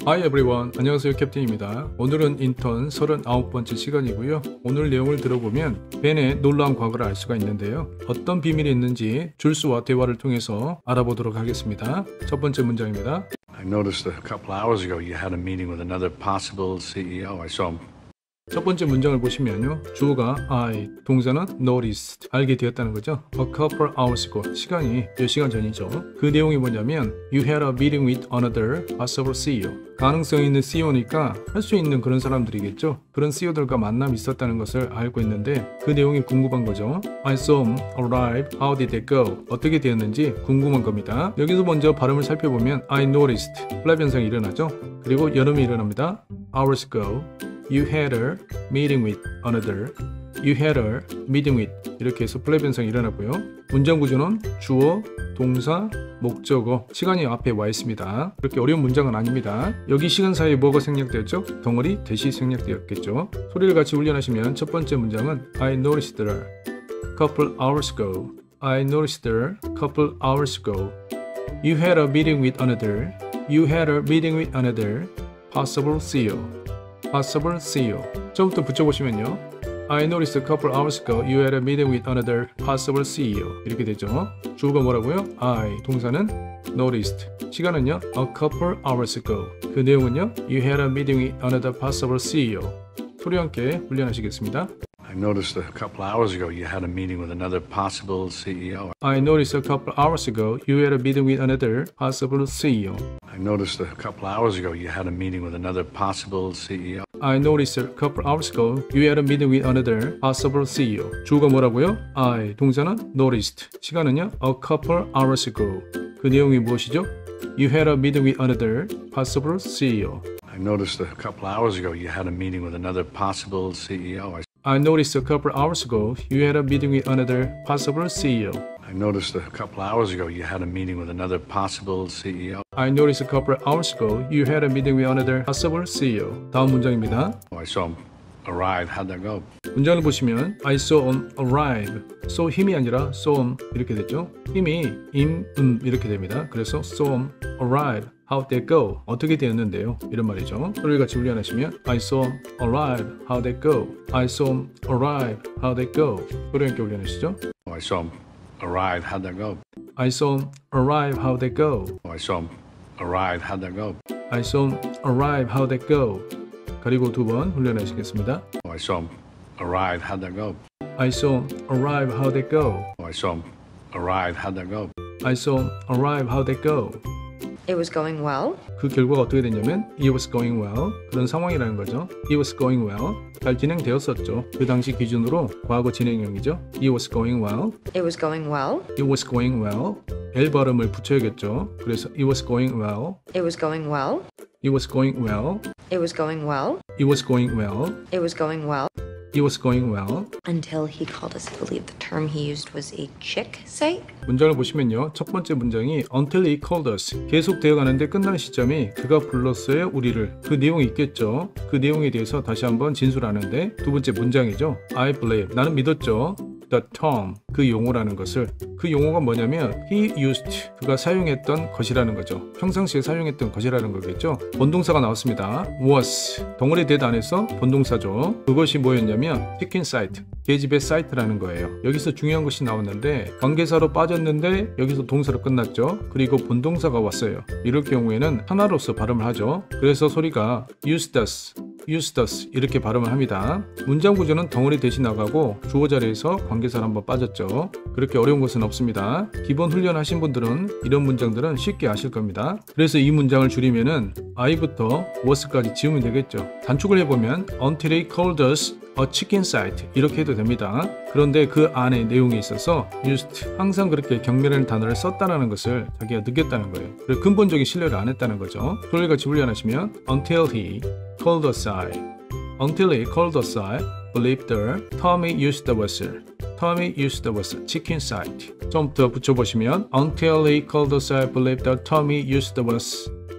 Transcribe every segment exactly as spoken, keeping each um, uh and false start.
Hi everyone, 안녕하세요 캡틴입니다. 오늘은 인턴 서른아홉 번째 시간이고요. 오늘 내용을 들어보면 벤의 놀라운 과거를 알 수가 있는데요. 어떤 비밀이 있는지 줄스와 대화를 통해서 알아보도록 하겠습니다. 첫 번째 문장입니다. I noticed a couple hours ago you had a meeting with another possible C E O. I saw him. 첫 번째 문장을 보시면요. 주어가 I, 동사는 noticed, 알게 되었다는 거죠. A couple hours ago, 시간이 몇 시간 전이죠. 그 내용이 뭐냐면 You had a meeting with another possible C E O. 가능성 있는 씨이오니까 할 수 있는 그런 사람들이겠죠. 그런 씨이오들과 만남이 있었다는 것을 알고 있는데 그 내용이 궁금한 거죠. I saw him arrive. How did it go? 어떻게 되었는지 궁금한 겁니다. 여기서 먼저 발음을 살펴보면 I noticed, 플랩 현상이 일어나죠. 그리고 여름이 일어납니다. Hours ago. You had a meeting with another. You had a meeting with. 이렇게 해서 플랩 현상이 일어나고요. 문장 구조는 주어, 동사, 목적어, 시간이 앞에 와 있습니다. 그렇게 어려운 문장은 아닙니다. 여기 시간 사이에 뭐가 생략되었죠? 덩어리 대시 생략되었겠죠. 소리를 같이 훈련하시면 첫 번째 문장은 I noticed her couple hours ago. I noticed her couple hours ago. You had a meeting with another. You had a meeting with another possible C E O. possible C E O. 처음부터 붙여보시면요. I noticed a couple hours ago you had a meeting with another possible C E O. 이렇게 되죠. 주어가 뭐라고요? I. 동사는 noticed. 시간은요. A couple hours ago. 그 내용은요. You had a meeting with another possible C E O. 소리와 함께 훈련하시겠습니다. I noticed a couple hours ago you had a meeting with another possible C E O. I noticed a couple hours ago you had a meeting with another possible C E O. I noticed a couple hours ago you had a meeting with another possible C E O. I noticed a couple hours ago you had a meeting with another possible C E O. 주어가 뭐라고요? I. 동사는 noticed. 시간은요? A couple hours ago. 그 내용이 무엇이죠? You had a meeting with another possible C E O. I noticed a couple hours ago you had a meeting with another possible C E O. I I noticed a couple hours ago you had a meeting with another possible C E O. I noticed a couple hours ago you had a meeting with another possible C E O. I noticed a couple hours ago you had a meeting with another possible C E O. 다음 문장입니다. I saw him arrive. How'd that go? 문장을 보시면 I saw him arrive. saw 힘이 아니라 saw him 이렇게 됐죠. 힘이 임, 음 이렇게 됩니다. 그래서 saw him arrive. How'd that go? 어떻게 되었는데요? 이런 말이죠. 소리를 같이 훈련하시면 I saw him arrive. How'd that go? I saw him arrive. How'd that go? 소리 함께 훈련하시죠. I saw him arrive. How'd that go? I saw him arrive. How'd that go? I saw him arrive. How'd that go? I saw him arrive. How'd that go? 그리고 두 번 훈련하시겠습니다. I saw him arrive. How'd that go? I saw him arrive. How'd that go? I saw him arrive. How'd that go? I saw him arrive. How'd that go? It was going well. 그 결과가 어떻게 됐냐면 It was going well. 그런 상황이라는 거죠. It was going well. 잘 진행되었었죠. 그 당시 기준으로 과거 진행형이죠. It was going well. It was going well. It was going well. L 발음을 붙여야겠죠. 그래서 It was going well. It was going well. It was going well. It was going well. It was going well. It was going well. It was going well. Until he called us. I believe the term he used was a chick site. 문장을 보시면요. 첫 번째 문장이 Until he called us. 계속 되어가는데 끝나는 시점이 그가 불렀어요 우리를. 그 내용이 있겠죠. 그 내용에 대해서 다시 한번 진술하는데 두 번째 문장이죠. I believe. 나는 믿었죠. The term. 그 용어라는 것을. 그 용어가 뭐냐면 he used. 그가 사용했던 것이라는 거죠. 평상시에 사용했던 것이라는 거겠죠. 본동사가 나왔습니다. was. 덩어리 대도 안에서 본동사죠. 그것이 뭐였냐면 치킨 사이트. 계집의 사이트라는 거예요. 여기서 중요한 것이 나왔는데 관계사로 빠졌는데 여기서 동사로 끝났죠. 그리고 본동사가 왔어요. 이럴 경우에는 하나로서 발음을 하죠. 그래서 소리가 used us, used us 이렇게 발음을 합니다. 문장 구조는 덩어리 대신 나가고 주어 자리에서 관계사로 한번 빠졌죠. 그렇게 어려운 것은 없습니다. 기본 훈련하신 분들은 이런 문장들은 쉽게 아실 겁니다. 그래서 이 문장을 줄이면은 I부터 was까지 지우면 되겠죠. 단축을 해보면 Until he called us a chicken site 이렇게 해도 됩니다. 그런데 그 안에 내용이 있어서 used 항상 그렇게 경멸하는 단어를 썼다는 것을 자기가 느꼈다는 거예요. 그래서 근본적인 신뢰를 안 했다는 거죠. 소리를 같이 훈련하시면 Until he called us I Until he called us I believed her Tommy used the vessel Tommy used the vessel chicken site 좀 더 붙여보시면 Until he called us I believed that Tommy used the vessel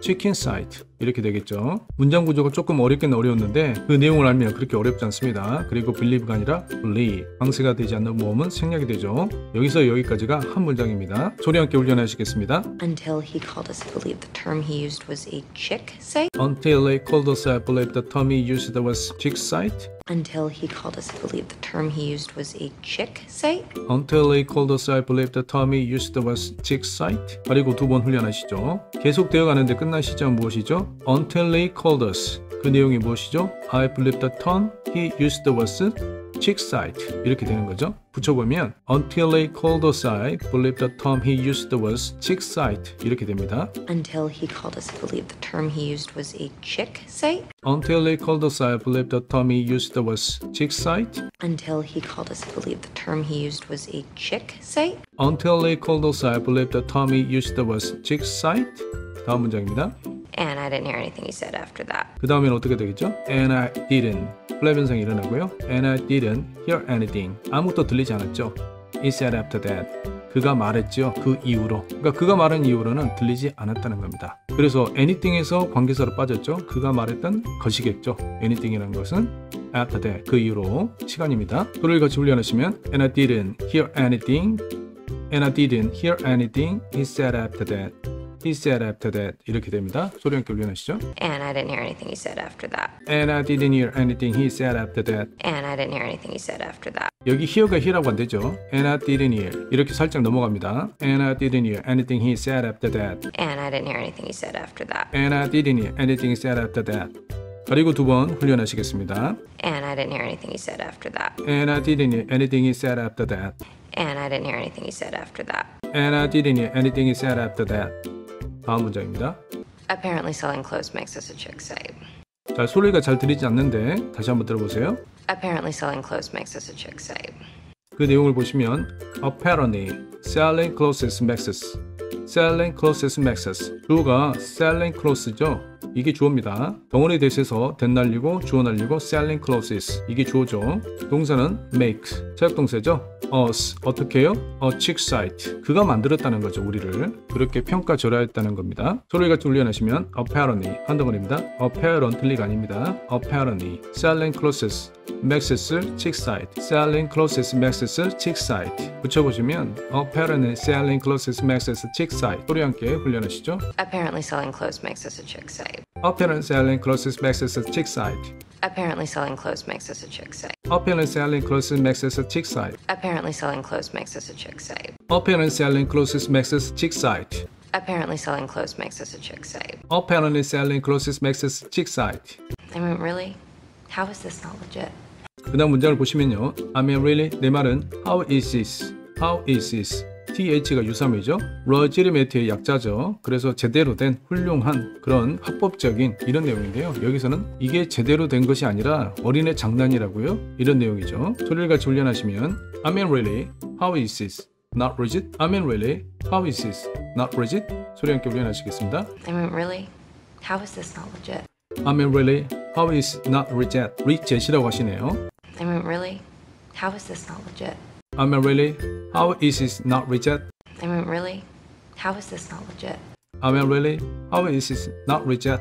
chicken site 이렇게 되겠죠. 문장 구조가 조금 어렵긴 어려웠는데 그 내용을 알면 그렇게 어렵지 않습니다. 그리고 believe가 아니라 believe. 강세가 되지 않는 모음은 생략이 되죠. 여기서 여기까지가 한 문장입니다. 소리 함께 훈련하시겠습니다. Until he called us to believe the term he used was a chick site. Until they called us I believe the term he used was chick site. Until he called us to believe the term he used was a chick site. Until they called us I believe the term he used was chick site. 그리고 두 번 훈련하시죠. 계속 되어가는데 끝난 시점 무엇이죠? Until they called us. 그 내용이 무엇이죠? I believe the term he used was chick site. 이렇게 되는 거죠. 붙여보면 Until they called us I believe the term he used was chick site. 이렇게 됩니다. Until he called us to believe the term he used was a chick site. Until they called us I believe the term he used was chick site. Until he called us to believe the term he used was a chick site. Until they called us I believe the term he used was chick site. 다음 문장입니다. And I didn't hear anything he said after that. 그 다음엔 어떻게 되겠죠? And I didn't. 플랩 현상이 일어나고요. And I didn't hear anything. 아무것도 들리지 않았죠. He said after that. 그가 말했죠. 그 이후로. 그러니까 그가 말한 이후로는 들리지 않았다는 겁니다. 그래서 anything에서 관계사로 빠졌죠. 그가 말했던 것이겠죠. anything이라는 것은 after that. 그 이후로 시간입니다. 소리를 같이 훈련하시면 And I didn't hear anything. And I didn't hear anything he said after that. He said after that. 이렇게 됩니다. 소리 함께 훈련하시죠. And I didn't hear anything he said after that. And I didn't hear anything he said after that. And I didn't hear anything he said after that. 여기 hear가 hear라고 안 되죠. And I didn't hear. 이렇게 살짝 넘어갑니다. And I didn't hear anything he said after that. And I didn't hear anything he said after that. And I didn't hear anything he said after that. 그리고 두 번 훈련하시겠습니다. And I didn't hear anything he said after that. And I didn't hear anything he said after that. And I didn't hear anything he said after that. And I didn't hear anything he said after that. 다음 문장입니다. Apparently selling clothes makes us a chick site. 자, 소리가 잘 들리지 않는데 다시 한번 들어보세요. Apparently selling clothes makes us a chick site. 그 내용을 보시면 apparently selling clothes makes us selling clothes makes us 주어가 selling clothes죠. 이게 주어입니다. 덩어리 대시에서 된 날리고 주어 날리고 selling clothes 이게 주어죠. 동사는 make 사역동사죠. us 어떻게 해요? a chick site 그가 만들었다는 거죠. 우리를 그렇게 평가절하했다는 겁니다. 소리를 같이 훈련하시면 apparently 한 덩어리입니다. apparently가 아닙니다. apparently selling clothes makes us chick site selling clothes makes us chick site 붙여보시면 apparently selling clothes makes us chick site 소리 함께 훈련하시죠. Apparently selling clothes makes us a chick site. apparently selling clothes makes us a chick site Apparently selling clothes makes us a chick site. apparently selling clothes makes us a chick site Apparently selling clothes makes us a chick site. apparently selling clothes makes us chick site Apparently selling clothes makes us a chick site. apparently selling clothes makes us chick site I mean, really? How is this not legit? 그 다음 문장을 보시면요. I mean really 내 말은 how is this? How is this? th가 유사물이죠. legitimate의 약자죠. 그래서 제대로 된 훌륭한 그런 합법적인 이런 내용인데요. 여기서는 이게 제대로 된 것이 아니라 어린애 장난이라고요. 이런 내용이죠. 소리를 같이 훈련하시면 I mean really how is this? Not rigid? I mean really how is this? Not rigid? 소리 함께 훈련하시겠습니다. I mean, really? How is this not legit? I mean really how is not rigid? rigid이라고 하시네요. I mean, really? How is this not legit? I mean really how is this not rigid? I mean, really? How is this not legit? I mean really how is this not rigid?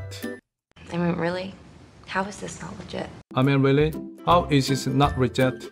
I mean, really? How is this not legit? I mean really how is this not rigid?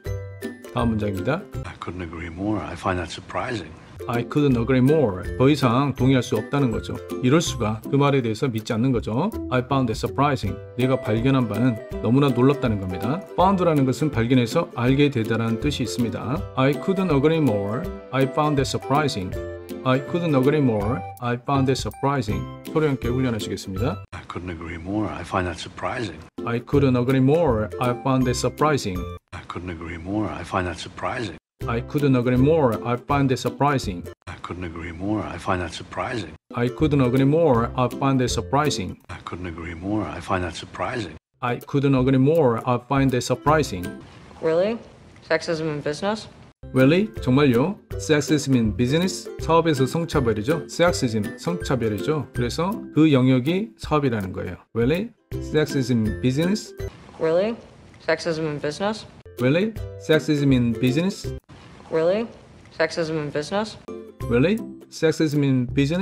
다음 문장입니다. I couldn't agree more. I find that surprising. I couldn't agree more. 더 이상 동의할 수 없다는 거죠. 이럴 수가 그 말에 대해서 믿지 않는 거죠. I found it surprising. 내가 발견한 바는 너무나 놀랍다는 겁니다. found라는 것은 발견해서 알게 되다라는 뜻이 있습니다. I couldn't agree more. I found it surprising. I couldn't agree more. I found it surprising. 소리 함께 훈련하시겠습니다. I couldn't agree more. I find that surprising. I couldn't agree more. I found it surprising. I couldn't agree more. I find that surprising. I couldn't agree more. I find it surprising. I couldn't agree more. I find that surprising. I couldn't agree more. I find it surprising. I couldn't agree more. I find that surprising. I couldn't agree more. I find it surprising. Really? Sexism in business? Really? 정말요? Sexism in business? 사업에서 성차별이죠. Sexism, 성차별이죠. 그래서 그 영역이 사업이라는 거예요. Really? Sexism in business? Really? Sexism in business? Really? Sexism in business? Really? Sexism in business? Really? Sexism in business?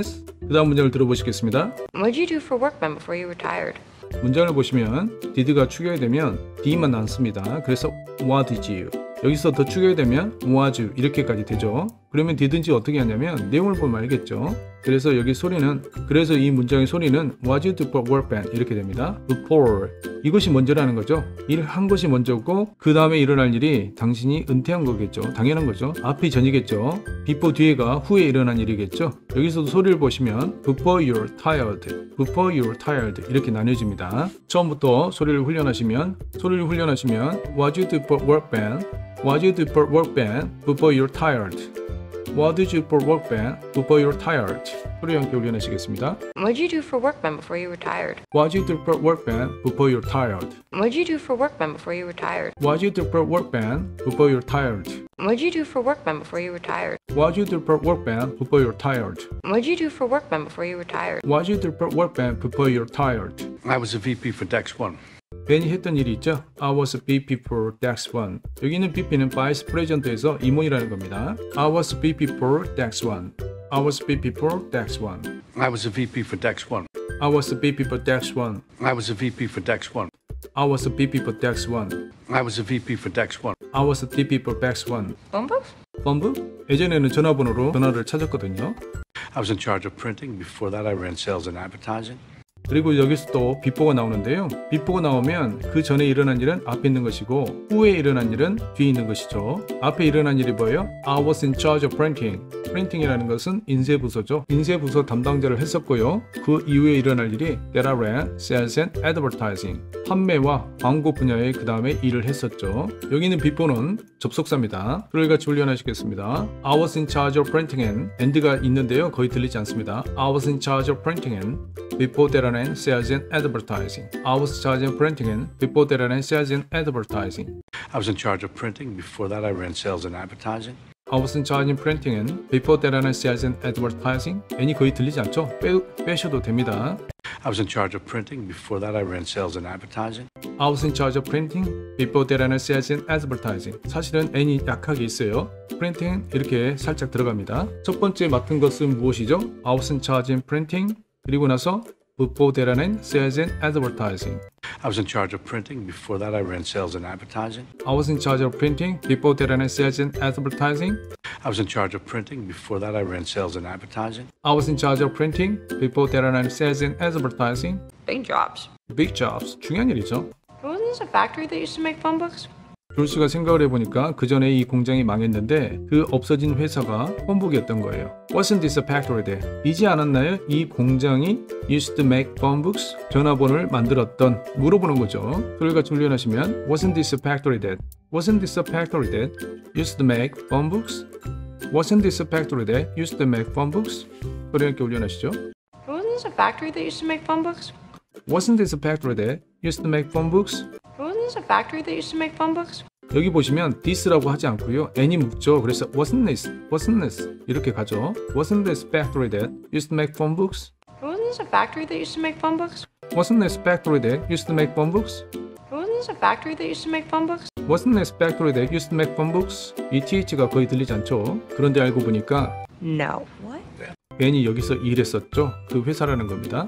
그 다음 문장을 들어보시겠습니다. What'd you do for work, Ben, before you retired? 문장을 보시면 did가 추가가 되면 d만 남습니다. 그래서 what did you? 여기서 더 추가가 되면 was you 이렇게까지 되죠. 그러면 did인지 어떻게 하냐면 내용을 보면 알겠죠. 그래서 여기 소리는 그래서 이 문장의 소리는 was you do for work, Ben 이렇게 됩니다. before 이것이 먼저라는 거죠. 일한 것이 먼저고 그 다음에 일어날 일이 당신이 은퇴한 거겠죠. 당연한 거죠. 앞이 전이겠죠. before 뒤에가 후에 일어난 일이겠죠. 여기서도 소리를 보시면 before you're tired, before you're tired 이렇게 나뉘어집니다. 처음부터 소리를 훈련하시면 소리를 훈련하시면 was you do for work, Ben, was you do for work, Ben before you're tired. What did you for work, Ben, before you're tired? 소리 함께 훈련하시겠습니다. What'd you do for work, Ben, before you retired? What did you do for work, Ben, before you're tired? What'd you do for work, Ben, before you retired? What did you do for work, Ben, before you're tired? What'd you do for work, Ben, before you retired? What did you do for work, Ben, before you're tired? What'd you do for work, Ben, before you retired? What did you do for work, Ben, before you're tired? I was a V P for Dex One. 벤이 했던 일이 있죠. I was a V P for Dex One. 여기는 브이피는 Vice President에서 임원이라는 겁니다. I was a V P for Dex One. I was a V P for Dex One. I was a V P for Dex One. I was a V P for Dex One. I was a V P for Dex One. I was a V P for Dex One. I was a V P for Dex One. I was a V P for Dex One. Phone booth? 펌프? 예전에는 전화번호로 전화를 찾았거든요. I was in charge of printing. Before that, I ran sales and advertising. 그리고 여기서 또 비포가 나오는데요. 비포가 나오면 그 전에 일어난 일은 앞에 있는 것이고 후에 일어난 일은 뒤에 있는 것이죠. 앞에 일어난 일이 뭐예요? I was in charge of printing. 프린팅이라는 것은 인쇄부서죠. 인쇄부서 담당자를 했었고요. 그 이후에 일어날 일이 that I ran sales and advertising. 판매와 광고 분야의 그 다음에 일을 했었죠. 여기는 비포는 접속사입니다. 그를 같이 훈련하시겠습니다. I was in charge of printing and and가 있는데요. 거의 들리지 않습니다. I was in charge of printing and before that I ran sales and advertising. I was in charge of printing and before that I ran sales and advertising. I was in charge of printing. Before that, I ran sales and advertising. I was in charge of printing and before that I ran sales and advertising. N이 거의 들리지 않죠? 빼, 빼셔도 됩니다. I was in charge of printing. Before that, I ran sales and advertising. I was in charge of printing before that I ran sales and advertising. 사실은 N이 약하게 있어요. printing 이렇게 살짝 들어갑니다. 첫 번째 맡은 것은 무엇이죠? I was in charge of printing 그리고 나서 before that I ran sales and advertising. I was in charge of printing. Before that, I ran sales and advertising. I was in charge of printing before that I ran sales and advertising. I was in charge of printing. Before that, I ran sales and advertising. I was in charge of printing before that I ran sales and advertising. Big jobs. Big jobs. 중요한 일이죠. Wasn't this a factory that used to make phone books? 졸스가 생각을 해보니까 그 전에 이 공장이 망했는데 그 없어진 회사가 폰북이었던 거예요. Wasn't this a factory there? 이지 않았나요? 이 공장이 used to make phone books? 전화번호를 만들었던 물어보는 거죠. 그걸 같이 훈련하시면 Wasn't this a factory that? Wasn't this a factory that used to make phone books? Wasn't this a factory that used to make phone books? 그걸 함께 훈련하시죠. Wasn't this a factory that used to make phone books? Wasn't this a factory that used to make phone books? Wasn't this a factory that used to make phone books? 여기 보시면 this라고 하지 않고요. n이 묻죠. 그래서 wasn't this, wasn't this 이렇게 가죠. Wasn't this factory that used to make phone books? Wasn't this a factory that used to make phone books? Wasn't this factory that used to make phone books? Wasn't this a factory that used to make phone books? Wasn't this factory that used to make phone books? 이 th가 거의 들리지 않죠. 그런데 알고 보니까 No. What? 벤이 여기서 일했었죠. 그 회사라는 겁니다.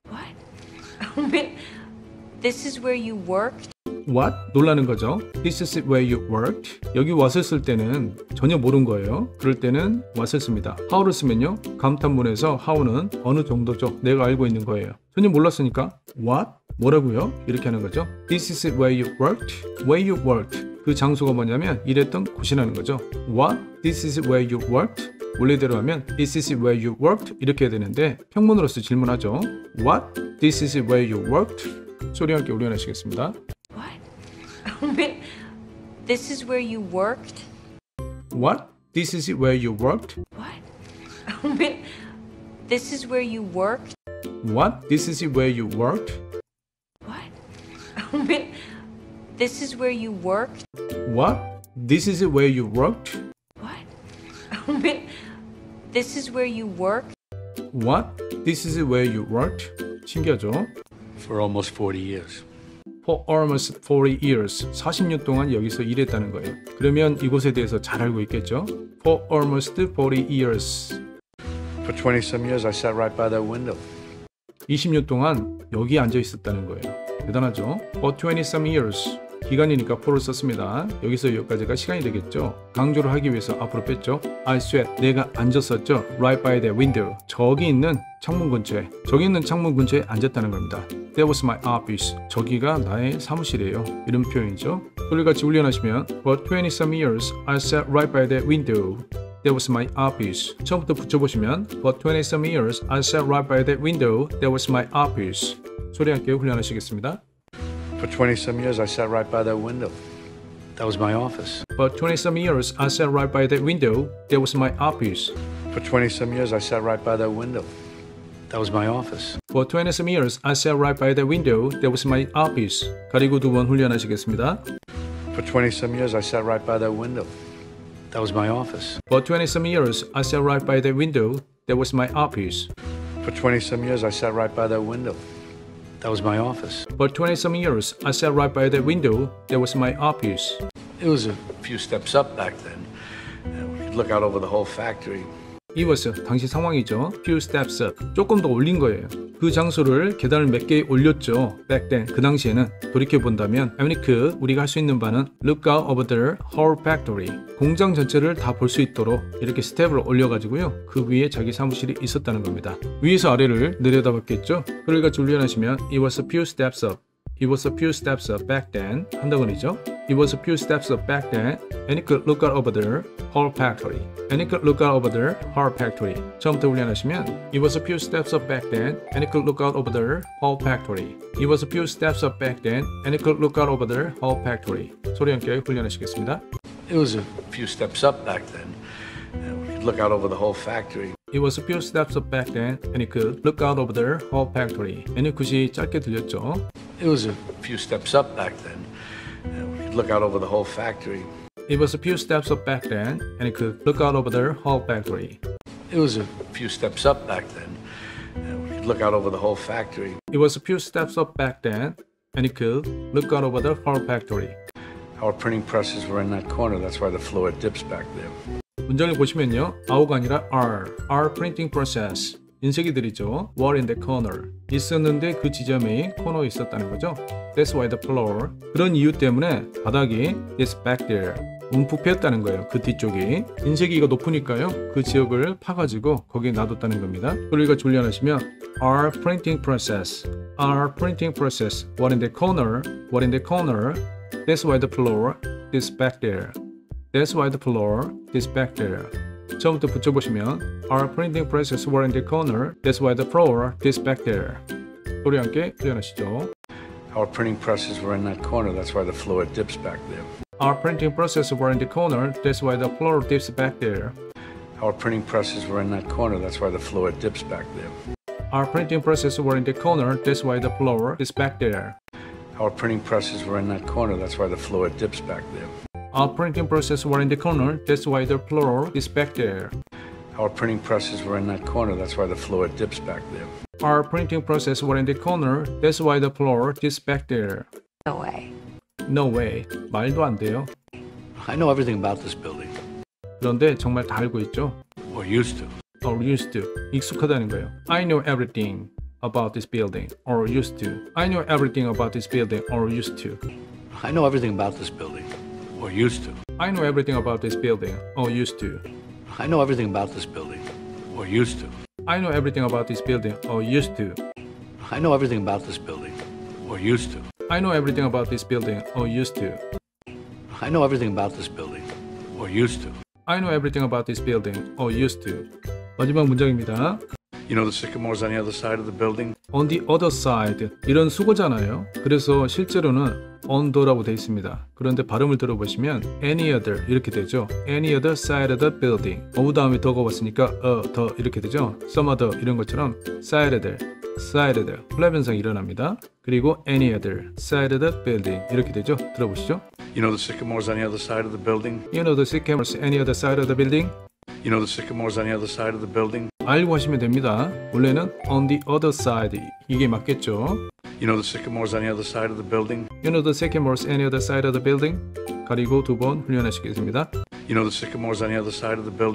What? This is where you worked? What? 놀라는 거죠. This is where you worked. 여기 what을 쓸 때는 전혀 모르는 거예요. 그럴 때는 what을 씁니다. how를 쓰면요. 감탄문에서 how는 어느 정도죠. 내가 알고 있는 거예요. 전혀 몰랐으니까 what? 뭐라고요? 이렇게 하는 거죠. This is where you worked. Where you worked. 그 장소가 뭐냐면 일했던 곳이라는 거죠. What? This is where you worked. 원래대로 하면 This is where you worked 이렇게 해야 되는데 평문으로서 질문하죠. What? This is where you worked. 소리 함께 훈련하시겠습니다. What? This is where you worked? What? This is where you worked? What? This is where you worked? What? This is where you worked? What? This is where you worked? What? This is where you worked? What? This is where you worked? What? This is where you worked? 신기하죠? For almost forty years. For almost forty years. 사십 년 동안 여기서 일했다는 거예요. 그러면 이곳에 대해서 잘 알고 있겠죠? For almost forty years. For twenty some years, I sat right by that window. 이십 년 동안 여기 앉아 있었다는 거예요. 대단하죠? For twenty some years. 기간이니까 for를 썼습니다. 여기서 여기까지가 시간이 되겠죠. 강조를 하기 위해서 앞으로 뺐죠. I sat. 내가 앉았었죠. Right by the window. 저기 있는 창문 근처에. 저기 있는 창문 근처에 앉았다는 겁니다. That was my office. 저기가 나의 사무실이에요. 이런 표현이죠. 소리같이 훈련하시면 For twenty some years, I sat right by the window. That was my office. 처음부터 붙여보시면 For twenty some years, I sat right by the window. That was my office. 소리 함께 훈련하시겠습니다. For twenty some years, I sat right by that window. That was my office. For twenty some years, I sat right by that window. That was my office. For twenty some years, I sat right by that window. That was my office. For twenty some years, I sat right by that window. That was my office. 가리고 두 번 훈련하시겠습니다. For twenty some years, I sat right by that window. That was my office. For twenty some years, I sat right by that window. That was my office. For twenty some years, I sat right by that window. That was my office. For twenty some years, I sat right by that window. That was my office. It was a few steps up back then. And we could look out over the whole factory. It was 당시 상황이죠. Few steps up. 조금 더 올린 거예요. 그 장소를 계단을 몇 개 올렸죠. Back then. 그 당시에는 돌이켜 본다면 아메리크 우리가 할 수 있는 바는 look out over the whole factory. 공장 전체를 다 볼 수 있도록 이렇게 스텝을 올려가지고요. 그 위에 자기 사무실이 있었다는 겁니다. 위에서 아래를 내려다봤겠죠. 그러니까 훈련하시면 It was a few steps up. It was a few steps up back then. 한다고이죠. It was a few steps up back then, and it could look out over the whole factory. And it could look out over the whole factory. 처음부터 훈련하시면 It was a few steps up back then, and it could look out over the whole factory. It was a few steps up back then, and it could look out over the whole factory. 소리 함께 훈련하시겠습니다. It was a few steps up back then. And we could look out over the whole factory. It was a few steps up back then, and it could look out over the whole factory. N이 굿이 짧게 들렸죠. It was a few steps up back then. And we could look out over the whole factory. It was a few steps up back then, and it could look out over the whole factory. It was a few steps up back then. And we could look out over the whole factory. It was a few steps up back then, and it could look out over the whole factory. Our printing presses were in that corner. That's why the floor dips back there. 문장을 보시면요. Our가 아니라 are. Our printing process. 인쇄기들이죠. Were in the corner. 있었는데 그 지점에 코너에 있었다는 거죠. That's why the floor. 그런 이유 때문에 바닥이 is back there. 움푹 패였다는 거예요. 그 뒤쪽이. 인쇄기가 높으니까요. 그 지역을 파가지고 거기에 놔뒀다는 겁니다. 그러니까 훈련하시면 Our printing process. Our printing process. Were in the corner. Were in the corner. That's why the floor is back there. That's why the floor is back there. 처음부터 붙여보시면 Our printing presses were in the corner. That's why the floor is back there. 소리 함께 표현하시죠. Our printing presses were in that corner. That's why the floor dips back there. Our printing presses were in the corner. That's why the floor dips back there. Our printing presses were in that corner. That's why the floor dips back there. Our printing presses were in the corner. That's why the floor is back there. Our printing presses were in that corner. That's why the floor dips back there. Our printing presses were in the corner. That's why the floor is back there. Our printing presses were in that corner. That's why the floor dips back there. Our printing presses were in the corner. That's why the floor is back there. No way. No way. 말도 안 돼요. I know everything about this building. 그런데 정말 다 알고 있죠. Or used to. Or used to. 익숙하다는 거예요. I know everything about this building. Or used to. I know everything about this building. Or used to. I know everything about this building. Or used to. I know everything about this building. Or used to. I know everything about this building. Or used to. I know everything about this building. Or used to. I know everything about this building. Or used to. I know everything about this building. Or used to. I know everything about this building. Or used to. I know everything about this building. Or used to. 마지막 문장입니다. You know the sycamores on the other side of the building? On the other side. 이런 수거잖아요. 그래서 실제로는 on the라고 되어 있습니다. 그런데 발음을 들어보시면 any other 이렇게 되죠. Any other side of the building. of 다음에 더가 왔으니까 a, 더 이렇게 되죠. some other 이런 것처럼 side other, side other 플랩 현상이 일어납니다. 그리고 any other side of the building 이렇게 되죠. 들어보시죠. You know the sycamores on the other side of the building? You know the sycamores any other side of the building? You know the sycamores on the other side of the building? 알고 하시면 됩니다. 원래는 on the other side 이게 맞겠죠. You know the sycamores on the other side of the building? You know the sycamores any other side of the building? 가리고 두 번 훈련하시겠습니다. You know the sycamores on the other side of the building?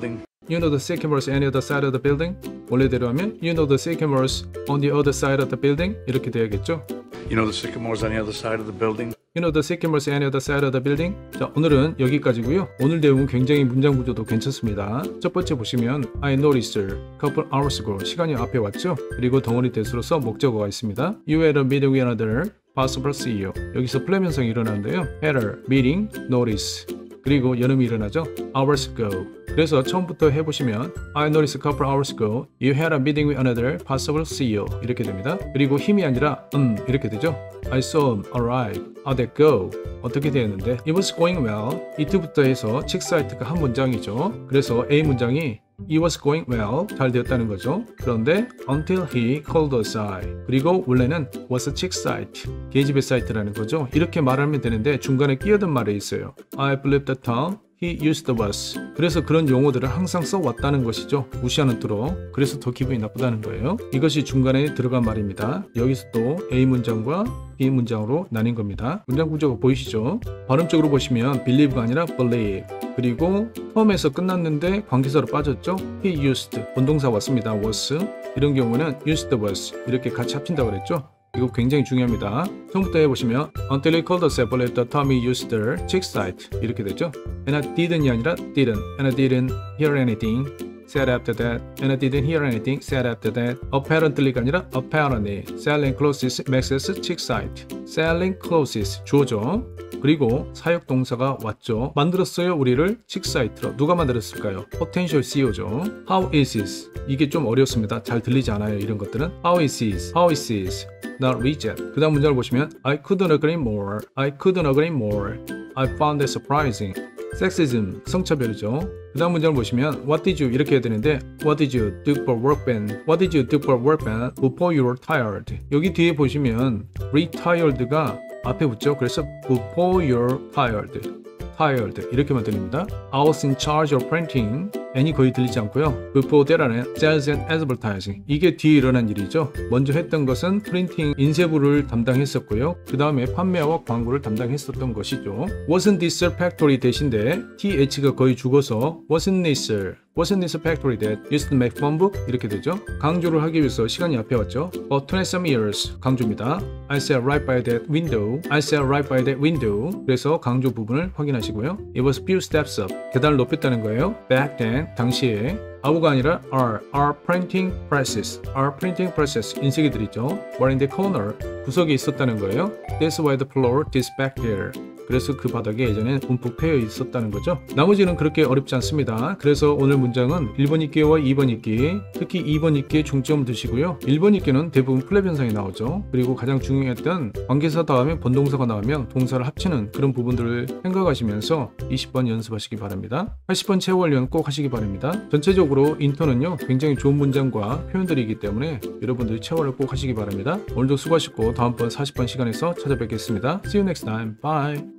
you know the sycamores any other side of the building? 원래대로 하면 you know the sycamores on the other side of the building? 이렇게 돼야겠죠? You know the sycamores on the other side of the building? You know the sycamores any other side of the building? 자, 오늘은 여기까지고요. 오늘 내용은 굉장히 문장 구조도 괜찮습니다. 첫 번째 보시면 I noticed a couple hours ago. 시간이 앞에 왔죠? 그리고 덩어리 대수로서 목적어가 있습니다. You had a meeting with another possible 씨이오. 여기서 플랫 현상이 일어나는데요. Had a meeting, notice. 그리고 연음이 일어나죠. Hours ago. 그래서 처음부터 해보시면 I noticed a couple hours ago you had a meeting with another possible 씨이오 이렇게 됩니다. 그리고 힘이 아니라 음 이렇게 되죠. I saw him arrive. How'd that go? 어떻게 되었는데 It was going well. 이트부터 해서 칙사이트가 한 문장이죠. 그래서 A 문장이 It was going well. 잘 되었다는 거죠. 그런데 until he called us I. 그리고 원래는 was a chick site. 계집애 사이트라는 거죠. 이렇게 말하면 되는데 중간에 끼어든 말이 있어요. I believe the term he used the was. 그래서 그런 용어들을 항상 써왔다는 것이죠. 무시하는 투로. 그래서 더 기분이 나쁘다는 거예요. 이것이 중간에 들어간 말입니다. 여기서 또 A 문장과 B 문장으로 나뉜 겁니다. 문장 구조가 보이시죠? 발음적으로 보시면 believe가 아니라 believe. 그리고 펌에서 끝났는데 관계사로 빠졌죠? He used. 본동사 왔습니다. was. 이런 경우는 used was. 이렇게 같이 합친다고 그랬죠? 이거 굉장히 중요합니다. 처음부터 해보시면 Until he called us, I believe the time he used the chick site. 이렇게 되죠? And I didn't이 아니라 didn't. And I didn't hear anything said after that. And I didn't hear anything said after that. Apparently가 아니라 apparently. Selling clothes makes us chick site. Selling clothes 주어죠. 그리고 사역 동사가 왔죠. 만들었어요 우리를 칙사이트로. 누가 만들었을까요? Potential 씨이오죠. How is this? 이게 좀 어렵습니다. 잘 들리지 않아요 이런 것들은. How is this? How is this? Not reject. 그 다음 문장을 보시면 I couldn't agree more. I couldn't agree more. I found that surprising. Sexism, 성차별이죠. 그 다음 문장을 보시면 What did you? 이렇게 해야 되는데 What did you do for work ban? What did you do for work ban before you were tired? 여기 뒤에 보시면 retired가 앞에 붙죠. 그래서 before you're tired, tired 이렇게만 들립니다. I was in charge of printing. N이 거의 들리지 않고요. before that라는 sales and advertising. 이게 뒤에 일어난 일이죠. 먼저 했던 것은 프린팅, 인쇄부를 담당했었고요. 그 다음에 판매와 광고를 담당했었던 것이죠. Wasn't this a factory 대신데 th가 거의 죽어서 wasn't this Wasn't this a factory that used to make phone book? 이렇게 되죠. 강조를 하기 위해서 시간이 앞에 왔죠. For twenty-some years 강조입니다. I sat right by that window. I sat right by that window. 그래서 강조 부분을 확인하시고요. It was few steps up. 계단을 높였다는 거예요. Back then 당시에 아우가 아니라 are, are printing presses, are printing presses 인쇄기 들이죠. were in the corner 구석에 있었다는 거예요. That's why the floor is back there. 그래서 그 바닥에 예전에 움푹 패여 있었다는 거죠. 나머지는 그렇게 어렵지 않습니다. 그래서 오늘 문장은 일 번 읽기와 이 번 읽기, 특히 이 번 읽기에 중점 두시고요. 일 번 읽기는 대부분 플랫 현상이 나오죠. 그리고 가장 중요했던 관계사 다음에 본동사가 나오면 동사를 합치는 그런 부분들을 생각하시면서 이십 번 연습하시기 바랍니다. 팔십 번 체어 훈련 꼭 하시기 바랍니다. 전체적으로 인턴은요 굉장히 좋은 문장과 표현들이기 때문에 여러분들이 체어를 꼭 하시기 바랍니다. 오늘도 수고하셨고 다음번 사십 번 시간에서 찾아뵙겠습니다. See you next time. Bye.